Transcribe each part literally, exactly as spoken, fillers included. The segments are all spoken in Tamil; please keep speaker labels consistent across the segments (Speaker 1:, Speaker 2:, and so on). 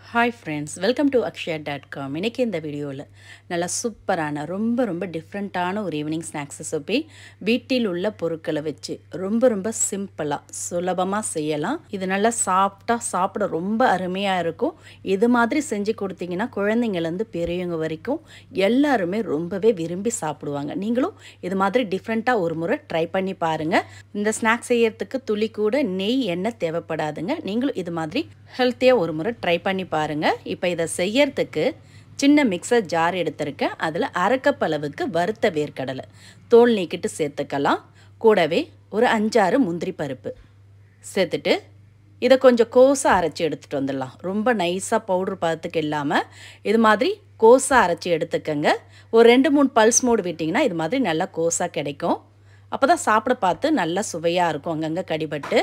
Speaker 1: Hi friends, welcome to akshaya dot com. இன்னைக்கு இந்த வீடியோவில் நல்ல சூப்பரான ரொம்ப ரொம்ப டிஃப்ரெண்ட்டான ஒரு ஈவினிங் ஸ்நாக்ஸ் ரெசிபி வீட்டில் உள்ள பொருட்களை வச்சு ரொம்ப ரொம்ப சிம்பிளாக சுலபமாக செய்யலாம். இது நல்லா சாஃப்டாக சாப்பிட ரொம்ப அருமையாக இருக்கும். இது மாதிரி செஞ்சு கொடுத்தீங்கன்னா குழந்தைங்கள்லேருந்து பெரியவங்க வரைக்கும் எல்லாருமே ரொம்பவே விரும்பி சாப்பிடுவாங்க. நீங்களும் இது மாதிரி டிஃப்ரெண்ட்டாக ஒரு முறை ட்ரை பண்ணி பாருங்கள். இந்த ஸ்நாக்ஸ் செய்யறதுக்கு துளி கூட நெய் எண்ணெய் தேவைப்படாதுங்க. நீங்களும் இது மாதிரி ஹெல்த்தியாக ஒரு முறை ட்ரை பண்ணி பாருங்கள். இப்போ இதை செய்யறதுக்கு சின்ன மிக்சர் ஜார் எடுத்திருக்கேன். அதில் அரை கப் அளவுக்கு வறுத்த வேர்க்கடலை தோல் நீக்கிட்டு சேர்த்துக்கலாம். கூடவே ஒரு அஞ்சாறு முந்திரி பருப்பு சேர்த்துட்டு இதை கொஞ்சம் கோஸாக அரைச்சி எடுத்துகிட்டு வந்துடலாம். ரொம்ப நைஸாக பவுட்ரு பதத்துக்கு இல்லாமல் இது மாதிரி கோஸாக அரைச்சி எடுத்துக்கங்க. ஒரு ரெண்டு மூணு பல்ஸ் மோடு விட்டிங்கன்னா இது மாதிரி நல்லா கோஸாக கிடைக்கும். அப்போ தான் சாப்பிட பார்த்து நல்லா சுவையாக இருக்கும். அங்கங்கே கடிபட்டு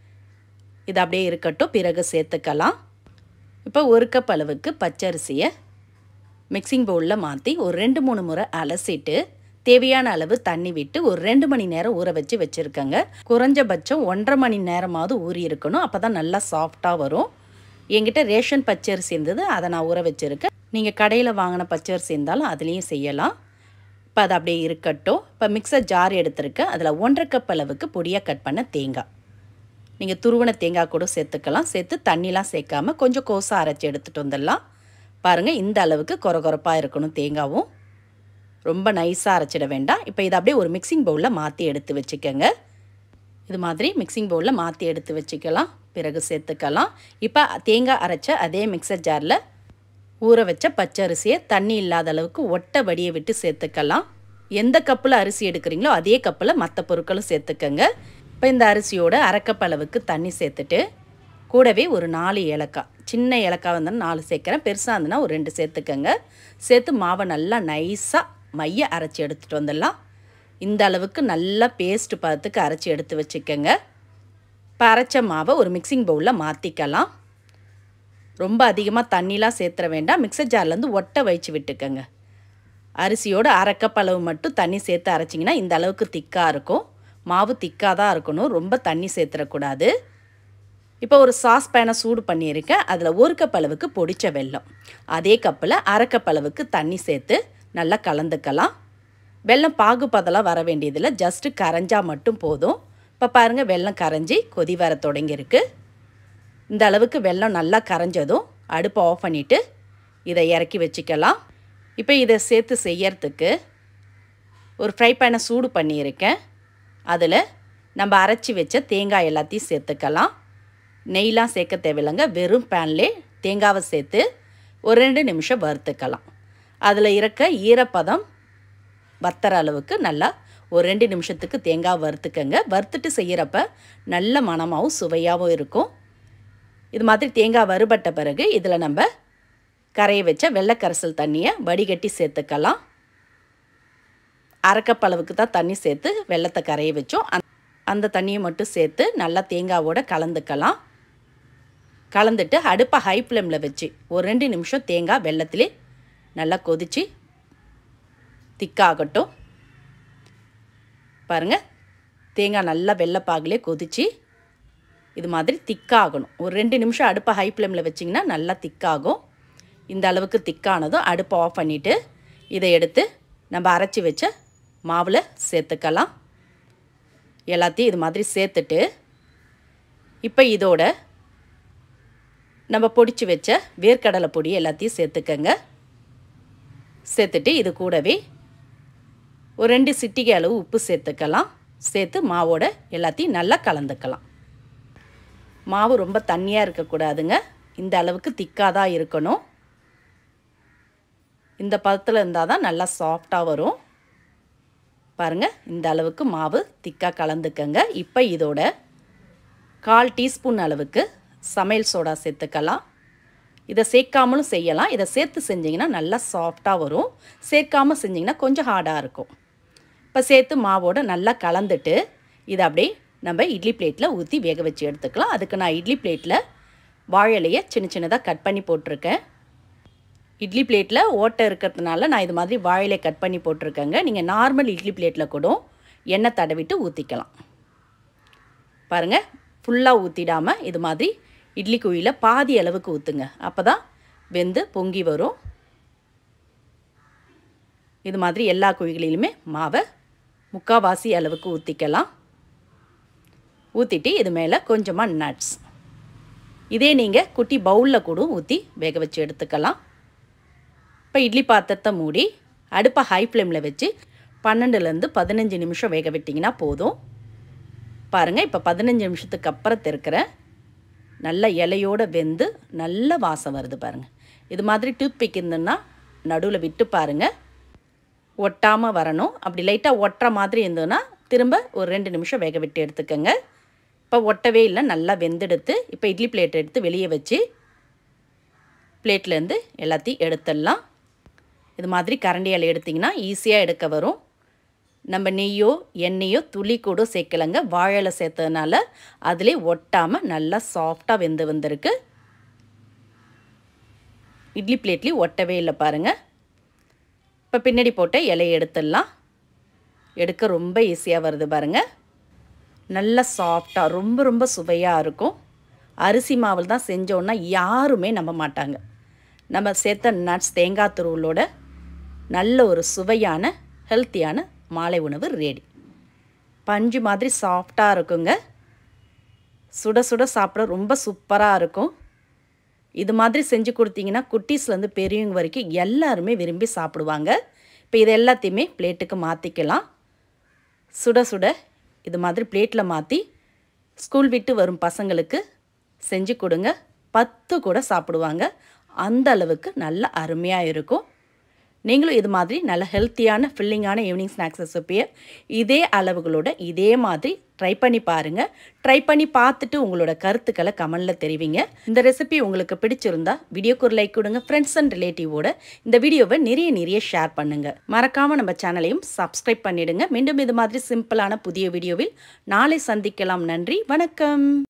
Speaker 1: இது அப்படியே இருக்கட்டும், பிறகு சேர்த்துக்கலாம். இப்போ ஒரு கப் அளவுக்கு பச்சரிசியை மிக்சிங் பவுலில் மாற்றி ஒரு ரெண்டு மூணு முறை அலசிட்டு தேவையான அளவு தண்ணி விட்டு ஒரு ரெண்டு மணி நேரம் ஊற வச்சு வச்சுருக்கேங்க. குறைஞ்சபட்சம் ஒன்றரை மணி நேரமாவது ஊறி இருக்கணும். அப்போ தான் நல்லா சாஃப்டாக வரும். என்கிட்ட ரேஷன் பச்சரிசி இருந்தது, அதை நான் ஊற வச்சுருக்கேன். நீங்கள் கடையில் வாங்கின பச்சரிசி இருந்தாலும் அதுலேயும் செய்யலாம். இப்போ அது அப்படியே இருக்கட்டும். இப்போ மிக்சர் ஜார் எடுத்துருக்கேன். அதில் ஒன்றரை கப் அளவுக்கு பொடியாக கட் பண்ண தேங்காய், நீங்கள் துருவன தேங்காய் கூட சேர்த்துக்கலாம். சேர்த்து தண்ணிலாம் சேர்க்காமல் கொஞ்சம் கோஸாக அரைச்சி எடுத்துகிட்டு வந்துடலாம். பாருங்கள், இந்த அளவுக்கு கொர கொரப்பாக இருக்கணும். தேங்காவும் ரொம்ப நைஸாக அரைச்சிட வேண்டாம். இப்போ இதை அப்படியே ஒரு மிக்சிங் பவுலில் மாற்றி எடுத்து வச்சுக்கோங்க. இது மாதிரி மிக்சிங் பவுலில் மாற்றி எடுத்து வச்சுக்கலாம். பிறகு சேர்த்துக்கலாம். இப்போ தேங்காய் அரைச்ச அதே மிக்சர் ஜாரில் ஊற வச்ச பச்சரிசியை தண்ணி இல்லாத அளவுக்கு ஒட்டை வடியை விட்டு சேர்த்துக்கலாம். எந்த கப்பில் அரிசி எடுக்கிறீங்களோ அதே கப்பில் மற்ற பொருட்களும் சேர்த்துக்கங்க. இப்போ இந்த அரிசியோட அரைக்கப் அளவுக்கு தண்ணி சேர்த்துட்டு கூடவே ஒரு நாலு ஏலக்காய், சின்ன ஏலக்காய் வந்தாலும் நாலு சேர்க்குறேன், பெருசாக இருந்ததுன்னா ஒரு ரெண்டு சேர்த்துக்கங்க. சேர்த்து மாவை நல்லா நைஸாக மைய அரைச்சி எடுத்துகிட்டு வந்துடலாம். இந்த அளவுக்கு நல்லா பேஸ்ட்டு பதத்துக்கு அரைச்சி எடுத்து வச்சுக்கோங்க. இப்போ அரைச்ச மாவை ஒரு மிக்சிங் பவுலில் மாற்றிக்கலாம். ரொம்ப அதிகமாக தண்ணிலாம் சேர்த்துற வேண்டாம். மிக்சர் ஜார்லேருந்து ஒட்டை வச்சு விட்டுக்கோங்க. அரிசியோட அரைக்கப் அளவு மட்டும் தண்ணி சேர்த்து அரைச்சிங்கன்னா இந்த அளவுக்கு திக்காக இருக்கும். மாவு திக்காக தான் இருக்கணும், ரொம்ப தண்ணி சேர்த்துடக்கூடாது. இப்போ ஒரு சாஸ் பேனை சூடு பண்ணியிருக்கேன். அதில் ஒரு கப் அளவுக்கு பொடிச்ச வெல்லம், அதே கப்பில் அரை கப் அளவுக்கு தண்ணி சேர்த்து நல்லா கலந்துக்கலாம். வெல்லம் பாகு பதெல்லாம் வர வேண்டியதில்லை, ஜஸ்ட்டு கரைஞ்சால் மட்டும் போதும். இப்போ பாருங்கள், வெல்லம் கரைஞ்சி கொதி வர தொடங்கியிருக்கு. இந்த அளவுக்கு வெல்லம் நல்லா கரைஞ்சதும் அடுப்பை ஆஃப் பண்ணிவிட்டு இதை இறக்கி வச்சுக்கலாம். இப்போ இதை சேர்த்து செய்யறதுக்கு ஒரு ஃப்ரை பேனை சூடு பண்ணியிருக்கேன். அதில் நம்ம அரைச்சி வச்ச தேங்காய் எல்லாத்தையும் சேர்த்துக்கலாம். நெய்லாம் சேர்க்க தேவையில்லைங்க, வெறும் பேன்லே தேங்காவை சேர்த்து ஒரு ரெண்டு நிமிஷம் வறுத்துக்கலாம். அதில் இருக்க ஈரப்பதம் வத்தர அளவுக்கு நல்லா ஒரு ரெண்டு நிமிஷத்துக்கு தேங்காய் வறுத்துக்கங்க. வறுத்துட்டு செய்கிறப்ப நல்ல மணமாகவும் சுவையாகவும் இருக்கும். இது மாதிரி தேங்காய் வறுபட்ட பிறகு இதில் நம்ம கரைய வச்ச வெள்ளைக்கரைசல் தண்ணியை வடிகட்டி சேர்த்துக்கலாம். அரைக்கப் அளவுக்கு தான் தண்ணி சேர்த்து வெள்ளத்தை கரைய வச்சோம். அந்த தண்ணியை மட்டும் சேர்த்து நல்லா தேங்காவோட கலந்துக்கலாம். கலந்துட்டு அடுப்பை ஹை ஃப்ளேமில் வச்சு ஒரு ரெண்டு நிமிஷம் தேங்காய் வெள்ளத்திலே நல்லா கொதித்து திக்காகட்டும். பாருங்கள், தேங்காய் நல்லா வெள்ளைப்பாகிலே கொதித்து இது மாதிரி திக்காகணும். ஒரு ரெண்டு நிமிஷம் அடுப்பை ஹை ஃப்ளேமில் வச்சிங்கன்னா நல்லா திக்காகும். இந்த அளவுக்கு திக்கானதும் அடுப்பை ஆஃப் பண்ணிவிட்டு இதை எடுத்து நம்ம அரைச்சி வச்ச மாவில் சேர்த்துக்கலாம். எல்லாத்தையும் இது மாதிரி சேர்த்துட்டு இப்போ இதோட நம்ம பொடிச்சு வச்ச வேர்க்கடலை பொடி எல்லாத்தையும் சேர்த்துக்கங்க. சேர்த்துட்டு இது கூடவே ஒரு ரெண்டு சிட்டிகை அளவு உப்பு சேர்த்துக்கலாம். சேர்த்து மாவோட எல்லாத்தையும் நல்லா கலந்துக்கலாம். மாவு ரொம்ப தண்ணியாக இருக்கக்கூடாதுங்க, இந்த அளவுக்கு திக்காக தான் இருக்கணும். இந்த பதத்தில் இருந்தால் தான் நல்லா சாஃப்டாக வரும். பாருங்கள், இந்த அளவுக்கு மாவு திக்காக கலந்துக்கங்க. இப்போ இதோட கால் டீஸ்பூன் அளவுக்கு சமையல் சோடா சேர்த்துக்கலாம். இதை சேர்க்காமலும் செய்யலாம். இதை சேர்த்து செஞ்சிங்கன்னா நல்லா சாஃப்டாக வரும். சேர்க்காமல் செஞ்சிங்கன்னா கொஞ்சம் ஹார்டாக இருக்கும். இப்போ சேர்த்து மாவோடு நல்லா கலந்துட்டு இதை அப்படியே நம்ம இட்லி பிளேட்டில் ஊற்றி வேக வச்சு எடுத்துக்கலாம். அதுக்கு நான் இட்லி பிளேட்டில் வாழலையை சின்ன சின்னதாக கட் பண்ணி போட்டிருக்கேன். இட்லி பிளேட்டில் ஓட்டை இருக்கிறதுனால நான் இது மாதிரி வாழையிலே கட் பண்ணி போட்டிருக்கேங்க. நீங்கள் நார்மல் இட்லி பிளேட்டில் கூட எண்ணெய் தடவிட்டு ஊற்றிக்கலாம். பாருங்கள், ஃபுல்லாக ஊற்றிடாமல் இது மாதிரி இட்லி குழியில் பாதி அளவுக்கு ஊற்றுங்க. அப்போ தான் வெந்து பொங்கி வரும். இது மாதிரி எல்லா குழிகளிலுமே மாவை முக்கால்வாசி அளவுக்கு ஊற்றிக்கலாம். ஊற்றிட்டு இது மேலே கொஞ்சமாக நட்ஸ், இதே நீங்கள் குட்டி பவுலில் கூட ஊற்றி வேக வச்சு எடுத்துக்கலாம். இப்போ இட்லி பாத்திரத்தை மூடி அடுப்பை ஹை ஃப்ளேமில் வச்சு பன்னெண்டுலேருந்து பதினஞ்சு நிமிஷம் வேக விட்டிங்கன்னா போதும். பாருங்கள், இப்போ பதினஞ்சு நிமிஷத்துக்கு அப்புறம் திறக்கிறேன். நல்ல இலையோடு வெந்து நல்ல வாசம் வருது பாருங்கள். இது மாதிரி டூத் பிக் இருந்துன்னா நடுவில் விட்டு பாருங்கள், ஒட்டாமல் வரணும். அப்படி லைட்டாக ஒட்டுற மாதிரி இருந்ததுன்னா திரும்ப ஒரு ரெண்டு நிமிஷம் வேக விட்டு எடுத்துக்கோங்க. இப்போ ஒட்டவே இல்லை, நல்லா வெந்தெடுத்து இப்போ இட்லி பிளேட் எடுத்து வெளியே வச்சு பிளேட்லேருந்து எல்லாத்தையும் எடுத்துடலாம். இது மாதிரி கரண்டியால் எடுத்திங்கன்னா ஈஸியாக எடுக்க வரும். நம்ம நெய்யோ எண்ணெயோ துளி கூட சேர்க்கலைங்க, வாழையில சேர்த்ததுனால அதிலே ஒட்டாமல் நல்லா சாஃப்டாக வெந்து வந்திருக்கு. இட்லி பிளேட்லேயும் ஒட்டவே இல்லை பாருங்கள். இப்போ பின்னாடி போட்ட இலையை எடுத்துடலாம். எடுக்க ரொம்ப ஈஸியாக வருது பாருங்கள். நல்லா சாஃப்டாக ரொம்ப ரொம்ப சுவையாக இருக்கும். அரிசி மாவில் தான் செஞ்சோன்னா யாருமே நம்ப மாட்டாங்க. நம்ம சேர்த்த நட்ஸ் தேங்காய் துருவலோட நல்ல ஒரு சுவையான ஹெல்த்தியான மாலை உணவு ரெடி. பஞ்சு மாதிரி சாஃப்டாக இருக்குங்க. சுட சுட சாப்பிட ரொம்ப சூப்பராக இருக்கும். இது மாதிரி செஞ்சு கொடுத்தீங்கன்னா குட்டீஸ்லேருந்து பெரியவங்க வரைக்கும் எல்லாருமே விரும்பி சாப்பிடுவாங்க. இப்போ இது எல்லாத்தையுமே பிளேட்டுக்கு மாற்றிக்கலாம். சுட சுட இது மாதிரி பிளேட்டில் மாற்றி ஸ்கூல் விட்டு வரும் பசங்களுக்கு செஞ்சு கொடுங்க. பத்து கூட சாப்பிடுவாங்க. அந்த அளவுக்கு நல்ல அருமையாக இருக்கும். நீங்களும் இது மாதிரி நல்ல ஹெல்த்தியான ஃபில்லிங்கான ஈவினிங் ஸ்நாக்ஸ் ரெசிப்பியை இதே அளவுகளோட இதே மாதிரி ட்ரை பண்ணி பாருங்கள். ட்ரை பண்ணி பார்த்துட்டு உங்களோட கருத்துக்களை கமெண்டில் தெரிவிங்க. இந்த ரெசிபி உங்களுக்கு பிடிச்சிருந்தா வீடியோக்கு ஒரு லைக் கொடுங்க. ஃப்ரெண்ட்ஸ் அண்ட் ரிலேட்டிவோட இந்த வீடியோவை நிறைய நிறைய ஷேர் பண்ணுங்கள். மறக்காமல் நம்ம சேனலையும் சப்ஸ்கிரைப் பண்ணிவிடுங்க. மீண்டும் இது மாதிரி சிம்பிளான புதிய வீடியோவில் நாளை சந்திக்கலாம். நன்றி, வணக்கம்.